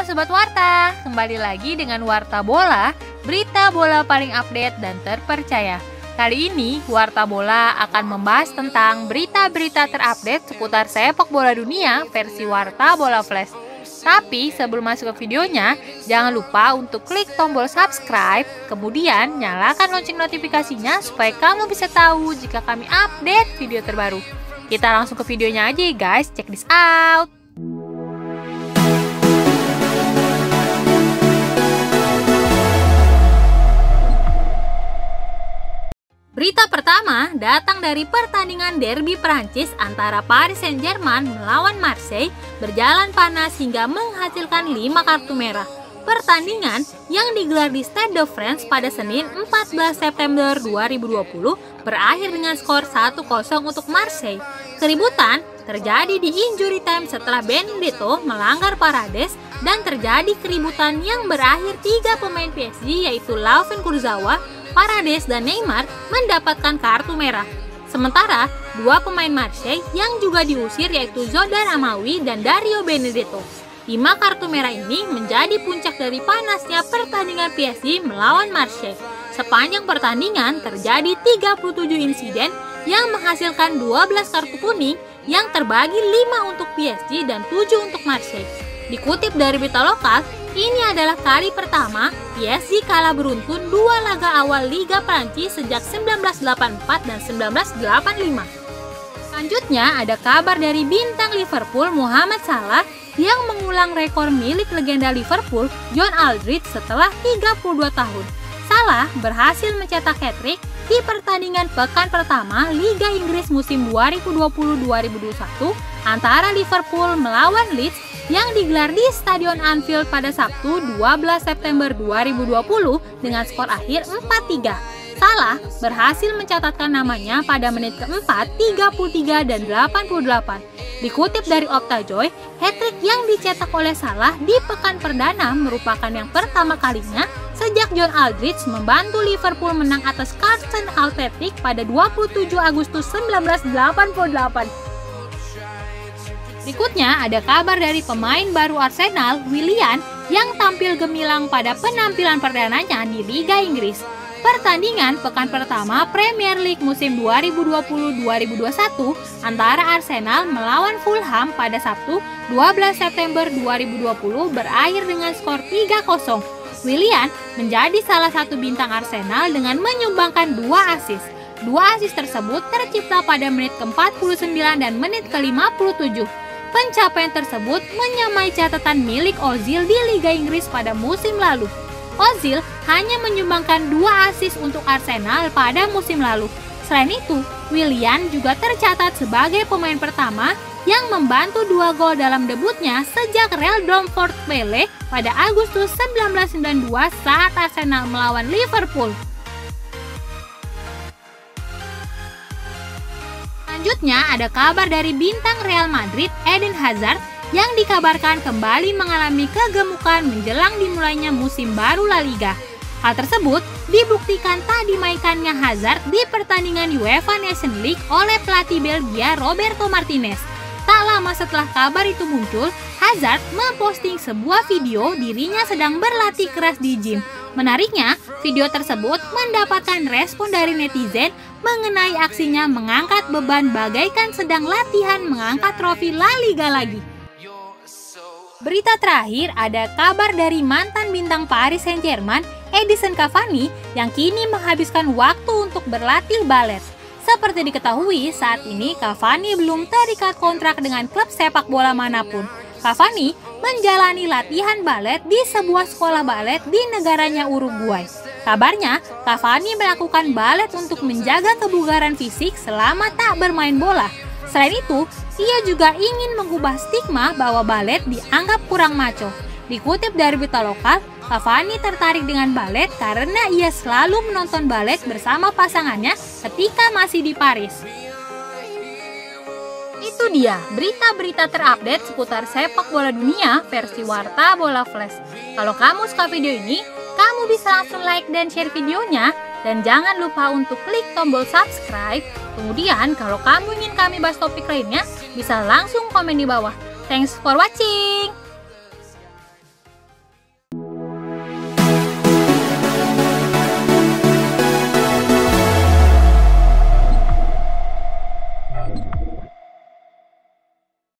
Halo Sobat Warta, kembali lagi dengan Warta Bola, berita bola paling update dan terpercaya. Kali ini Warta Bola akan membahas tentang berita-berita terupdate seputar sepak bola dunia versi Warta Bola Flash. Tapi sebelum masuk ke videonya, jangan lupa untuk klik tombol subscribe, kemudian nyalakan lonceng notifikasinya supaya kamu bisa tahu jika kami update video terbaru. Kita langsung ke videonya aja ya guys, check this out! Berita pertama datang dari pertandingan derby Prancis antara Paris Saint-Germain melawan Marseille berjalan panas hingga menghasilkan 5 kartu merah. Pertandingan yang digelar di Stade de France pada Senin 14 September 2020 berakhir dengan skor 1-0 untuk Marseille. Keributan terjadi di injury time setelah Benedetto melanggar Paredes dan terjadi keributan yang berakhir 3 pemain PSG yaitu Layvin Kurzawa, Paredes dan Neymar mendapatkan kartu merah. Sementara 2 pemain Marseille yang juga diusir yaitu Zodan Amawi dan Dario Benedetto. 5 kartu merah ini menjadi puncak dari panasnya pertandingan PSG melawan Marseille. Sepanjang pertandingan terjadi 37 insiden yang menghasilkan 12 kartu kuning yang terbagi 5 untuk PSG dan 7 untuk Marseille. Dikutip dari berita lokal, ini adalah kali pertama PSG kalah beruntun 2 laga awal Liga Prancis sejak 1984 dan 1985. Selanjutnya ada kabar dari bintang Liverpool Mohamed Salah yang mengulang rekor milik legenda Liverpool John Aldridge setelah 32 tahun. Salah berhasil mencetak hat-trick di pertandingan pekan pertama Liga Inggris musim 2020-2021 antara Liverpool melawan Leeds yang digelar di Stadion Anfield pada Sabtu 12 September 2020 dengan skor akhir 4-3. Salah berhasil mencatatkan namanya pada menit keempat, 33 dan 88. Dikutip dari Optajoy, hat-trick yang dicetak oleh Salah di pekan perdana merupakan yang pertama kalinya sejak John Aldridge membantu Liverpool menang atas Carlton Athletic pada 27 Agustus 1988. Berikutnya ada kabar dari pemain baru Arsenal, Willian, yang tampil gemilang pada penampilan perdananya di Liga Inggris. Pertandingan pekan pertama Premier League musim 2020-2021 antara Arsenal melawan Fulham pada Sabtu 12 September 2020 berakhir dengan skor 3-0. Willian menjadi salah satu bintang Arsenal dengan menyumbangkan 2 assist. 2 assist tersebut tercipta pada menit ke-49 dan menit ke-57. Pencapaian tersebut menyamai catatan milik Ozil di Liga Inggris pada musim lalu. Ozil hanya menyumbangkan 2 assist untuk Arsenal pada musim lalu. Selain itu, Willian juga tercatat sebagai pemain pertama yang membantu 2 gol dalam debutnya sejak Real Domford Pele pada Agustus 1992 saat Arsenal melawan Liverpool. Selanjutnya ada kabar dari bintang Real Madrid Eden Hazard yang dikabarkan kembali mengalami kegemukan menjelang dimulainya musim baru La Liga. Hal tersebut dibuktikan tak dimainkannya Hazard di pertandingan UEFA Nations League oleh pelatih Belgia Roberto Martinez. Tak lama setelah kabar itu muncul, Hazard memposting sebuah video dirinya sedang berlatih keras di gym. Menariknya, video tersebut mendapatkan respon dari netizen mengenai aksinya mengangkat beban bagaikan sedang latihan mengangkat trofi La Liga lagi. Berita terakhir ada kabar dari mantan bintang Paris Saint-Germain, Edinson Cavani, yang kini menghabiskan waktu untuk berlatih balet. Seperti diketahui, saat ini Cavani belum terikat kontrak dengan klub sepak bola manapun. Cavani menjalani latihan balet di sebuah sekolah balet di negaranya Uruguay. Kabarnya, Cavani melakukan balet untuk menjaga kebugaran fisik selama tak bermain bola. Selain itu, ia juga ingin mengubah stigma bahwa balet dianggap kurang macho. Dikutip dari berita lokal, Cavani tertarik dengan balet karena ia selalu menonton balet bersama pasangannya ketika masih di Paris. Itu dia berita-berita terupdate seputar sepak bola dunia versi Warta Bola Flash. Kalau kamu suka video ini, kamu bisa langsung like dan share videonya. Dan jangan lupa untuk klik tombol subscribe. Kemudian kalau kamu ingin kami bahas topik lainnya, bisa langsung komen di bawah. Thanks for watching!